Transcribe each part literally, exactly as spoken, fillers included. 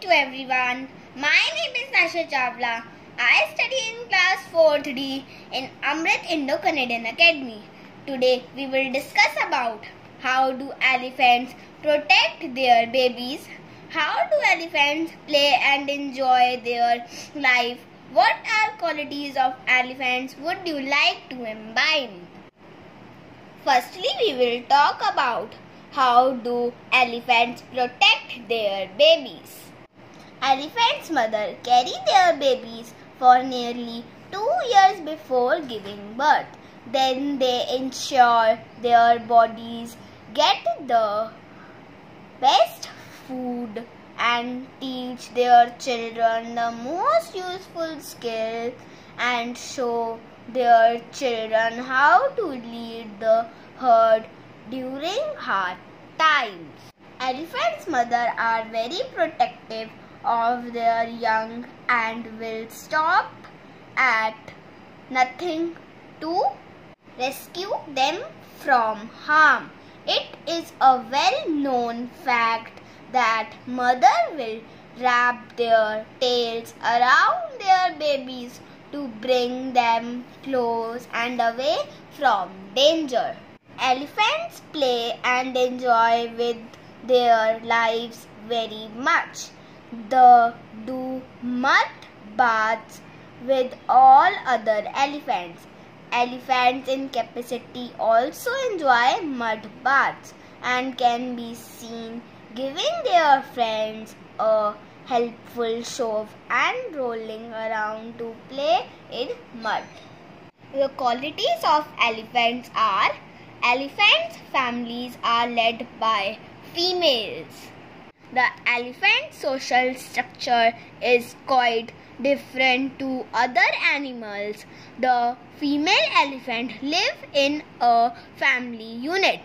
to everyone. My name is Nasha Chawla. I study in class fourth D in Amrit Indo-Canadian Academy. Today we will discuss about how do elephants protect their babies, how do elephants play and enjoy their life, what are qualities of elephants would you like to imbibe. Firstly, we will talk about how do elephants protect their babies. Elephants' mother carry their babies for nearly two years before giving birth. Then they ensure their bodies get the best food and teach their children the most useful skill and show their children how to lead the herd during hard times. Elephants' mothers are very protective of their young and will stop at nothing to rescue them from harm. It is a well-known fact that mothers will wrap their tails around their babies to bring them close and away from danger. Elephants play and enjoy with their lives very much. They do mud baths with all other elephants. Elephants in captivity also enjoy mud baths and can be seen giving their friends a helpful shove and rolling around to play in mud. The qualities of elephants are: elephants' families are led by females. The elephant social structure is quite different to other animals. The female elephant live in a family unit,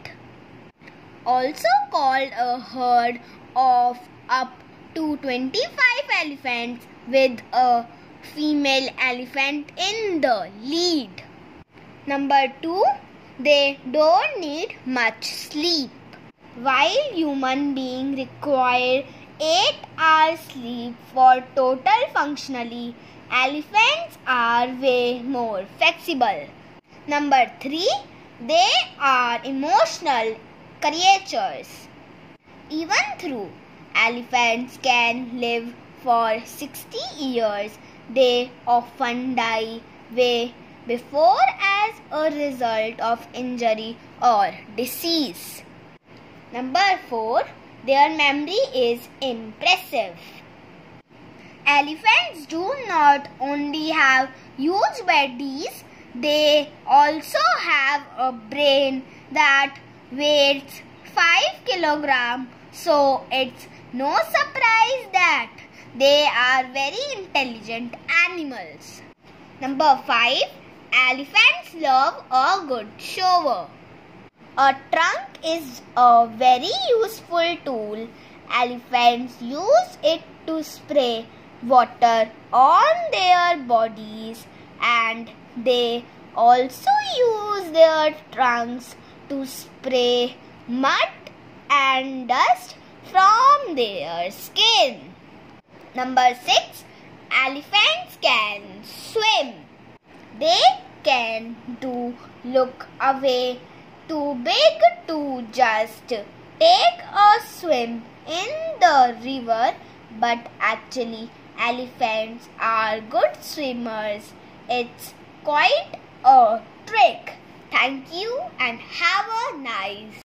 also called a herd of up to twenty-five elephants with a female elephant in the lead. Number two, they don't need much sleep. While human beings require eight hours sleep for total functionality, elephants are way more flexible. Number three, they are emotional creatures. Even though elephants can live for sixty years, they often die way before as a result of injury or disease. Number four, their memory is impressive. Elephants do not only have huge bodies, they also have a brain that weighs five kilograms, so it's no surprise that they are very intelligent animals. Number five, elephants love a good shower. A trunk is a very useful tool. Elephants use it to spray water on their bodies, and they also use their trunks to spray mud and dust from their skin. Number six, elephants can swim. They can do look away too big to just take a swim in the river, but actually elephants are good swimmers. It's quite a trick. Thank you and have a nice